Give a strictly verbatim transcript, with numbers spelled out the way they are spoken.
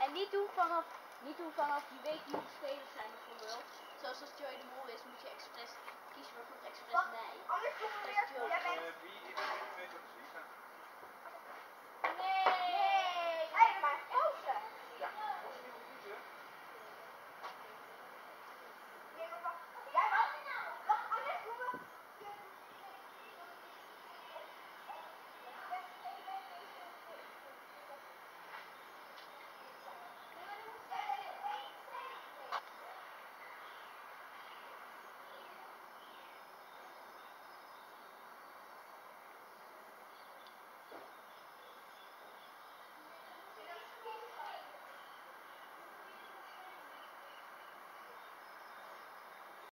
En niet doen vanaf, niet doen vanaf je weet wie de spelers zijn bijvoorbeeld. Zoals als Joey de Mol is, moet je expres kiezen bijvoorbeeld expres nee. Anders doen we weer. Jij bent... Wie is er met op